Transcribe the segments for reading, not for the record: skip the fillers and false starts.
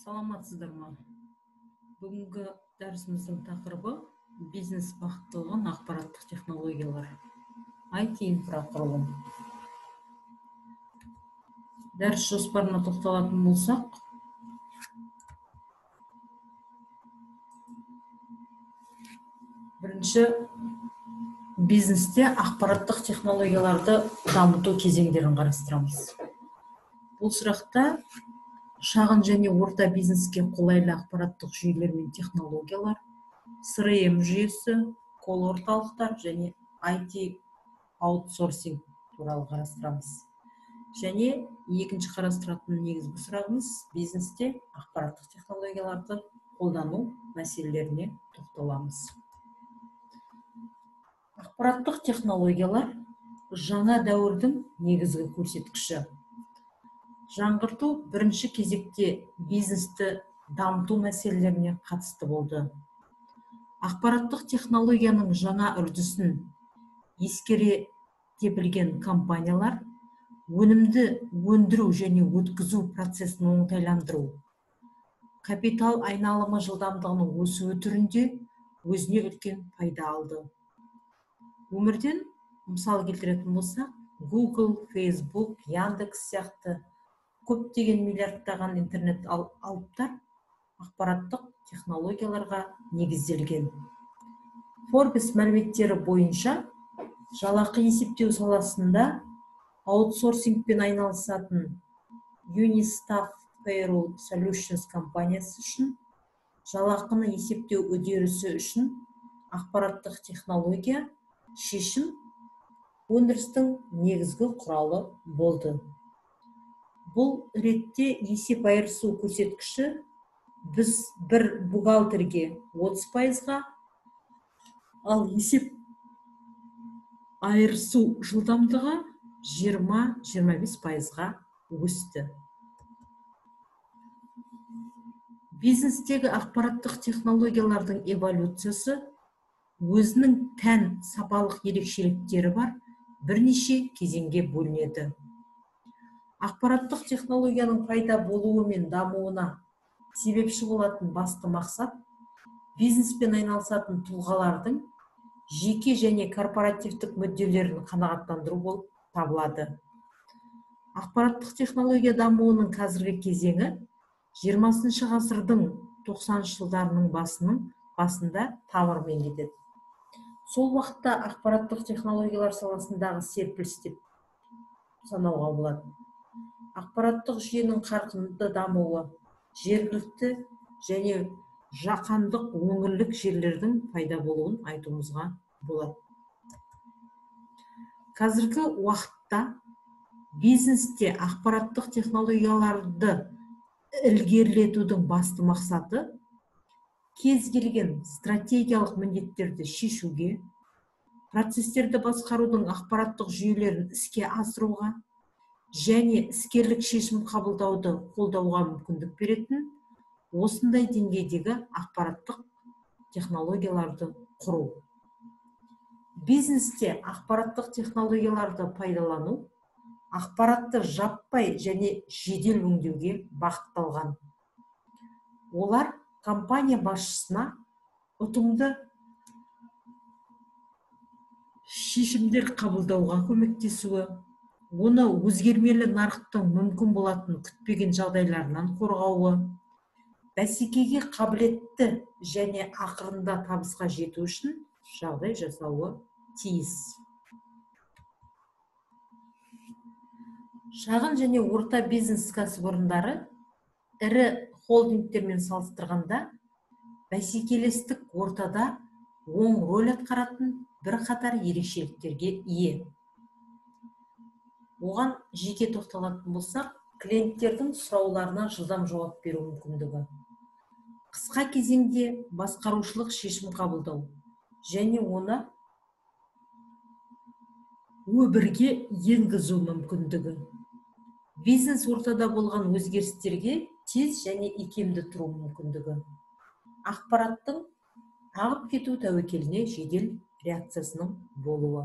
Саламатсыздар ма? Бүгінгі дәрісіміздің тақырыбы бизнес бағытталған ақпараттық технологиялар. IT инфрақұрылым. Дәріс жоспарына тоқталатын болсақ, бірінші бизнесте ақпараттық технологияларды дамыту кезеңдерін қарастырамыз. Бұл сұрақта шағын және орта бизнеске қолайлы ақпараттық жүйелер мен технологиялар, CRM жүйесі, кол орталықтар және IT аутсорсинг туралы қарастырамыз. Және екінші қарастыратын негізгі сұрағымыз бизнесте ақпараттық технологияларды қолдану мәселелеріне тоқталамыз. Ақпараттық технологиялар жаңа дәуірдің негізгі көрсеткіші. Жаңғырту бірінші кезекте бизнесті дамыту мәселелеріне қатысты болды. Ақпараттық технологияның жаңа үрдісін ескере білген компаниялар өнімді өндіру және өткізу процесін оңтайландыру, капитал айналымы жылдамдығының өсуі түрінде өзіне үлкен пайда алды. Өмірден мысал келтіретін болсақ, Google, Facebook, Яндекс сияқты көптеген миллиардтаған интернет алыптар ақпараттық технологияларға негізделген. Forbes мәліметтері бойынша жалақы есептеу саласында аутсорсингпен айналысатын Unistaff Payroll Solutions компаниясы үшін жалақыны есептеу үдерісі үшін ақпараттық технология шешім өндірістің негізгі құралы болды. Бұл ретте есеп айырысу көрсеткіші біз бір бухгалтерге 30%-ға, ал есеп айырысу жылдамдығы 20-25%-ға өсті. Бизнестегі ақпараттық технологиялардың эволюциясы өзінің тән сапалық ерекшеліктері бар бірнеше кезеңге бөлінеді. Ақпараттық технологияның пайда болуы мен дамуына себепші болатын басты мақсат бизнеспен айналысатын тұлғалардың жеке және корпоративтік мүдделерін қанағаттандыру болып табылады. Ақпараттық технология дамуының қазіргі кезеңі 20 ғасырдың 90 жылдарының басында тамырымен кетеді. Сол уақытта ақпараттық технологиялар саласындағы серпіліс деп санауға болады. Ақпараттық жүйенің қарқынды дамуы жергілікті және жаһандық өңірлік жерлердің пайда болуын айтуымызға болады. Қазіргі уақытта бизнесте ақпараттық технологияларды ілгерілетудің басты мақсаты кез келген стратегиялық міндеттерді шешуге, процестерді басқарудың ақпараттық жүйелерін іске асыруға және іскерлік шешім қабылдауды қолдауға мүмкіндік беретін осындай деңгейдегі ақпараттық технологияларды құру. Бизнесте ақпараттық технологияларды пайдалану ақпаратты жаппай және жедел өңдеуге бағытталған. Олар компания басшысына ұтымды шешімдер қабылдауға көмектесуі, оны өзгермелі нарықтың мүмкін болатын күтпеген жағдайларынан қорғауы, бәсекеге қабілетті және ақырында табысқа жету үшін жағдай жасауы тиіс. Шағын және орта бизнес кәсіпорындары ірі холдингтермен салыстырғанда бәсекелестік ортада оң рөл атқаратын бірқатар ерекшеліктерге ие. Оған жеке тоқталатын болсақ, клиенттердің сұрауларына жылдам жауап беру мүмкіндігі, қысқа кезеңде басқарушылық шешім қабылдау және оны өмірге енгізу мүмкіндігі, бизнес ортада болған өзгерістерге тез және икемді тұру мүмкіндігі, ақпараттың ағып кету тәуекеліне жедел реакциясының болуы.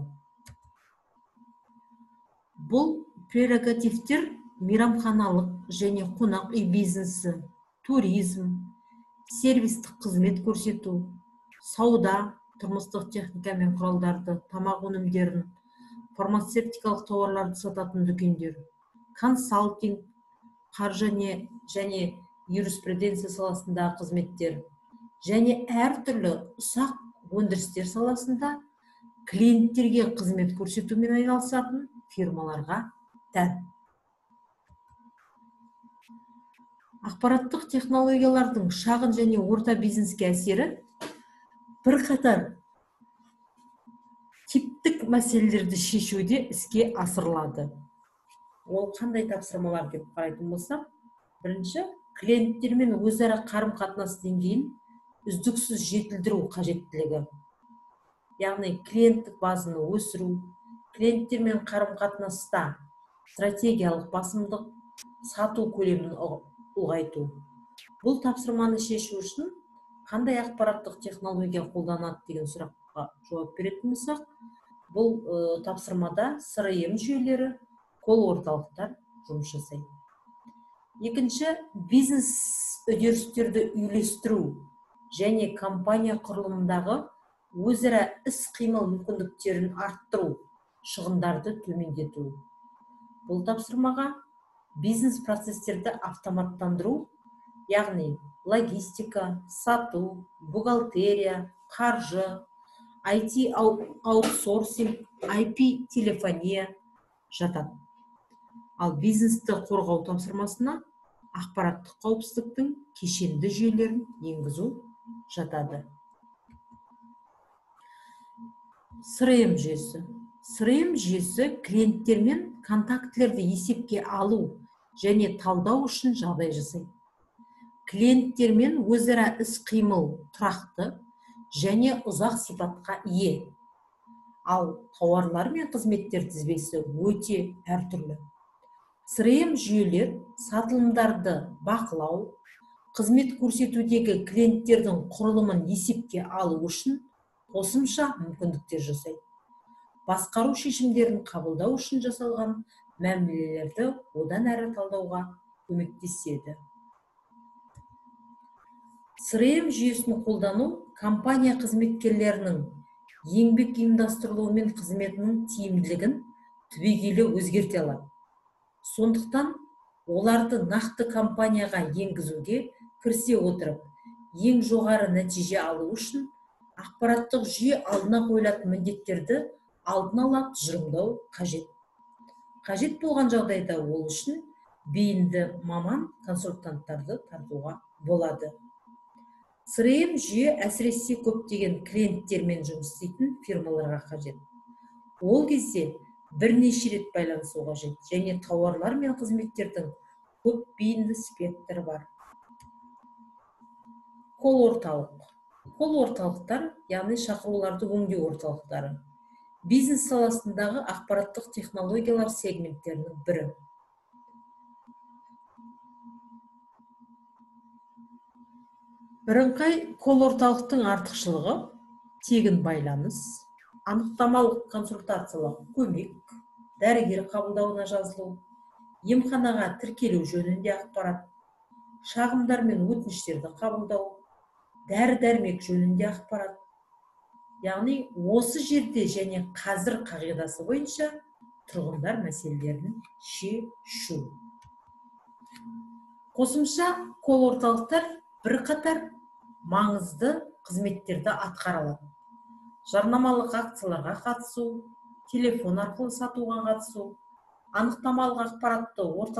Бұл прерогативтер мейрамханалық және қонақ үй бизнесі, туризм, сервистік қызмет көрсету, сауда, тұрмыстық техника мен құралдарды, тамақ өнімдерін, фармацевтикалық тауарларды сататын дүкендер, консалтинг, қаржы және юриспруденция саласындағы қызметтер, және әртүрлі ұсақ өндірістер саласында клиенттерге қызмет көрсетумен айналысатын фирмаларға тән. Ақпараттық технологиялардың шағын және орта бизнеске әсері бірқатар типтік мәселелерді шешуде іске асырылады. Ол қандай тапсырмалар деп қарайтын болсақ, бірінші, клиенттермен өзара қарым-қатынас деңгейін үздіксіз жетілдіру қажеттілігі. Яғни клиенттік базаны өсіру, клиенттермен қарым-қатынаста стратегиялық басымдық, сату көлемін ұлғайту. Бұл тапсырманы шешу үшін қандай ақпараттық технология қолданады деген сұраққа жауап беретін болсақ, бұл тапсырмада CRM жүйелері, колл-орталықтар жұмыс жасайды. Екінші, бизнес үдерістерді үйлестіру және компания құрылымындағы өзара іс-қимыл мүмкіндіктерін арттыру, шығындарды төмендету. Бұл тапсырмаға бизнес процестерді автоматтандыру, яғни логистика, сату, бухгалтерия, қаржы, IT аутсорсинг, IP телефония жатады. Ал бизнесті қорғау тапсырмасына ақпараттық қауіпсіздіктің кешенді жүйелерін енгізу жатады. CRM жүйесі. CRM жүйесі клиенттермен контактілерді есепке алу және талдау үшін жағдай жасайды. Клиенттермен өзара іс-қимыл тұрақты және ұзақ сипатқа ие. Ал тауарлар мен қызметтер тізбесі өте әртүрлі. CRM жүйелер сатылымдарды бақылау, қызмет көрсетудегі клиенттердің құрылымын есепке алу үшін қосымша мүмкіндіктер жасайды. Басқару шешімдерін қабылдау үшін жасалған мәмілелерді одан әрі талдауға көмектеседі. CRM жүйесін қолдану компания қызметкерлерінің еңбек ұйымдастырылуы мен қызметінің тиімділігін түбегейлі өзгерте алады. Сондықтан оларды нақты компанияға енгізуге кірісе отырып, ең жоғары нәтиже алу үшін ақпараттық жүйе алдына қойылатын міндеттерді алдын ала тұжырымдау қажет. Қажет болған жағдайда ол үшін бейінді маман консультанттарды тартуға болады. CRM жүйе әсіресе көптеген клиенттермен жұмыс істейтін фирмаларға қажет. Ол кезде бірнеше рет байланысу қажет және тауарлар мен қызметтердің көп бейінді спектрі бар. Колл-орталық. Колл-орталықтар, яғни шақыруларды өңдеу орталықтары. Бизнес саласындағы ақпараттық технологиялар сегменттерінің бірі. Бірыңғай колл-орталықтың артықшылығы тегін байланыс, анықтамалық консультациялық көмек, дәрігер қабылдауына жазылу, емханаға тіркелу жөнінде ақпарат, шағымдар мен өтініштерді қабылдау, дәрі-дәрмек жөнінде ақпарат. Яғни осы жерде және қазір қағидасы бойынша тұрғындар мәселелерін шешу. Қосымша колл-орталықтар бірқатар маңызды қызметтерді атқара алады. Жарнамалық акцияларға қатысу, телефон арқылы сатуға қатысу, анықтамалық ақпаратты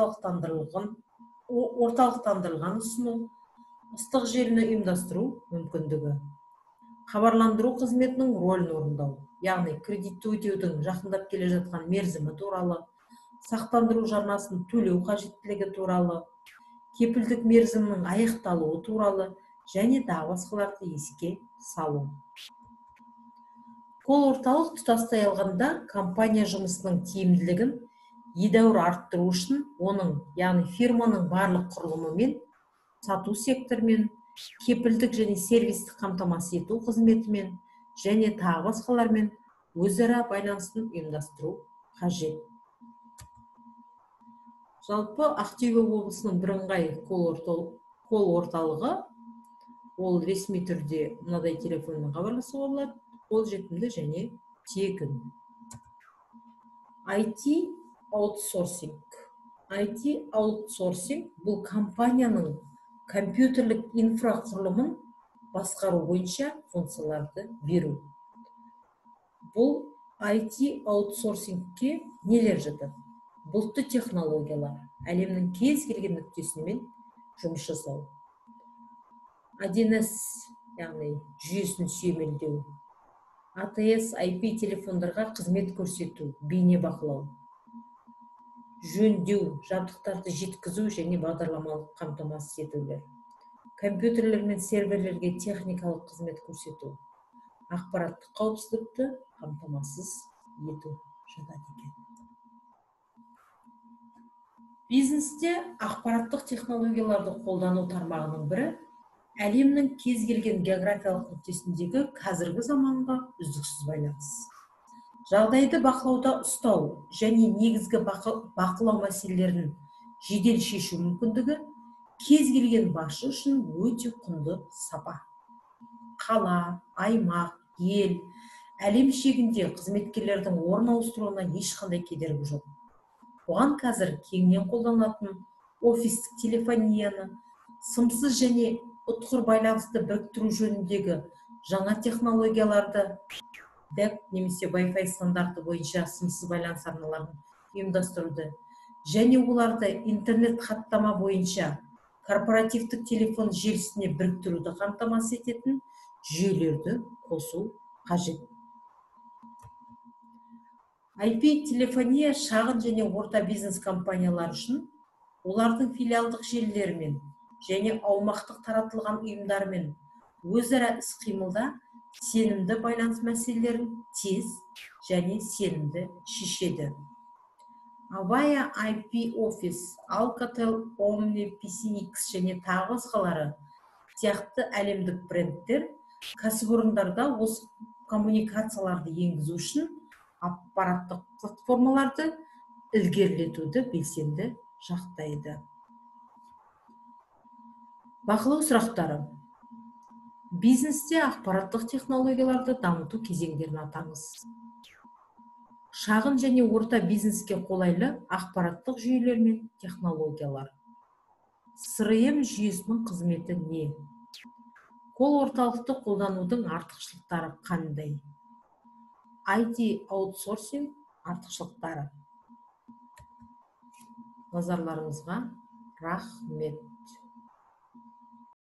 орталықтандырылған ұсыну, ыстық желіні ұйымдастыру мүмкіндігі. Хабарландыру қызметінің рөлін орындау, яғни кредитті өтеудің жақындап келе жатқан мерзімі туралы, сақтандыру жарнасын төлеу қажеттілігі туралы, кепілдік мерзімінің аяқталуы туралы және тағы басқаларды еске салу. Колл-орталық тұтастай алғанда компания жұмысының тиімділігін едәуір арттыру үшін оның, яғни фирманың барлық құрылымымен, сату секторымен, кепілдік және сервистік қамтамасыз ету қызметімен және тағы басқалармен өзара байланысын ұйымдастыру қажет. Жалпы Ақтөбе облысының бірыңғай Колл орталығы ол ресми түрде мынадай телефонмен хабарласуға болады, қолжетімді және тегін. IT аутсорсинг. IT аутсорсинг бұл компанияның компьютерлік инфрақұрылымын басқару бойынша функцияларды беру. Бұл IT аутсорсингке нелер жатады? Бұлтты технологиялар, әлемнің кез келген нүктесімен жұмыс жасау. 1С, яғни жүйесін сүйемелдеу. ATS, IP телефондарға қызмет көрсету, бейне бақылау. Жөндеу, жабдықтарды жеткізу және бағдарламалық қамтамасыз етулер. Компьютерлер мен серверлерге техникалық қызмет көрсету. Ақпараттық қауіпсіздікті қамтамасыз ету жатады екен. Бизнесте ақпараттық технологияларды қолдану тармағының бірі әлемнің кез келген географиялық нүктесіндегі қазіргі заманға үздіксіз байланыс. Жағдайды бақылауда ұстау және негізгі бақылау мәселелерін жедел шешу мүмкіндігі кез келген басшы үшін өте құнды сапа. Қала, аймақ, ел, әлем шегінде қызметкерлердің орын ауыстыруына ешқандай кедергі жоқ. Оған қазір кеңінен қолданылатын офистік телефонияны, сымсыз және ұтқыр байланысты біріктіру жөніндегі жаңа технологияларды, DEC немесе Wi-Fi стандарты бойынша сымсыз байланыс арналарын ұйымдастыруды және оларды интернет хаттама бойынша корпоративтік телефон желісіне біріктіруді қамтамасыз ететін жүйелерді қосу қажет. IP телефония шағын және орта бизнес компаниялар үшін олардың филиалдық желілерімен және аумақтық таратылған ұйымдармен өзара іс-қимылда сенімді байланыс мәселелерін тез және сенімді шешеді. Avaya IP Office, Alcatel, Omni, PCX және тағы басқалары сияқты әлемдік брендтер кәсіпорындарда осы коммуникацияларды енгізу үшін аппараттық платформаларды ілгерілетуді белсенді жақтайды. Бақылау сұрақтары. Бизнесте ақпараттық технологияларды дамыту кезеңдерін атаңыз. Шағын және орта бизнеске қолайлы ақпараттық жүйелер мен технологиялар. CRM жүйесінің қызметі не? Колл орталықты қолданудың артықшылықтары қандай? IT аутсорсинг артықшылықтары. Назарларыңызға рахмет.